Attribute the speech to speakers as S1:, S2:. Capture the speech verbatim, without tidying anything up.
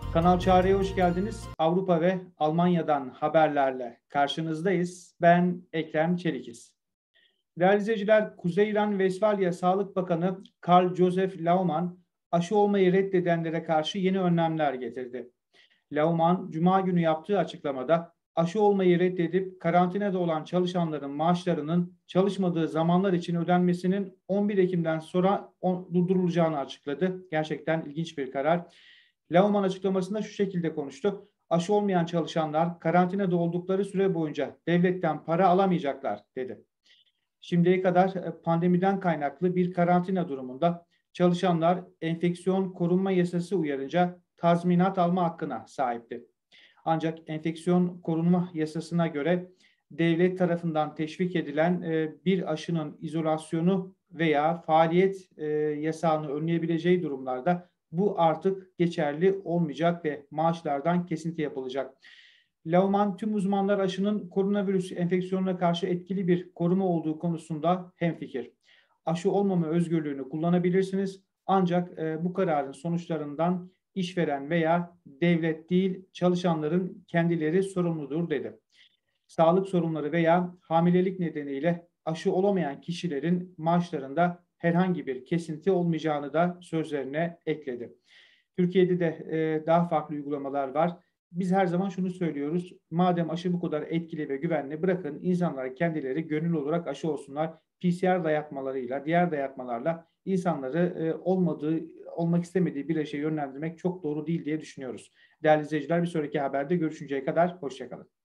S1: Kanal Çağrı'ya hoş geldiniz. Avrupa ve Almanya'dan haberlerle karşınızdayız. Ben Ekrem Çelikiz. Değerli izleyiciler, Kuzey Ren-Vesfalya Sağlık Bakanı Karl Josef Laumann, aşı olmayı reddedenlere karşı yeni önlemler getirdi. Laumann, Cuma günü yaptığı açıklamada aşı olmayı reddedip karantinada olan çalışanların maaşlarının çalışmadığı zamanlar için ödenmesinin on bir Ekim'den sonra durdurulacağını açıkladı. Gerçekten ilginç bir karar. Laumann açıklamasında şu şekilde konuştu. Aşı olmayan çalışanlar karantinada oldukları süre boyunca devletten para alamayacaklar dedi. Şimdiye kadar e, pandemiden kaynaklı bir karantina durumunda çalışanlar enfeksiyon korunma yasası uyarınca tazminat alma hakkına sahipti. Ancak enfeksiyon korunma yasasına göre devlet tarafından teşvik edilen e, bir aşının izolasyonu veya faaliyet e, yasağını önleyebileceği durumlarda bu artık geçerli olmayacak ve maaşlardan kesinti yapılacak. Laumann tüm uzmanlar aşının koronavirüs enfeksiyonuna karşı etkili bir koruma olduğu konusunda hemfikir. Aşı olmama özgürlüğünü kullanabilirsiniz ancak e, bu kararın sonuçlarından işveren veya devlet değil çalışanların kendileri sorumludur dedi. Sağlık sorunları veya hamilelik nedeniyle aşı olamayan kişilerin maaşlarında herhangi bir kesinti olmayacağını da sözlerine ekledi. Türkiye'de de e, daha farklı uygulamalar var. Biz her zaman şunu söylüyoruz. Madem aşı bu kadar etkili ve güvenli, bırakın insanlar kendileri gönül olarak aşı olsunlar. P C R dayatmalarıyla, diğer dayatmalarla insanları e, olmadığı, olmak istemediği bir aşıya yönlendirmek çok doğru değil diye düşünüyoruz. Değerli izleyiciler, bir sonraki haberde görüşünceye kadar hoşça kalın.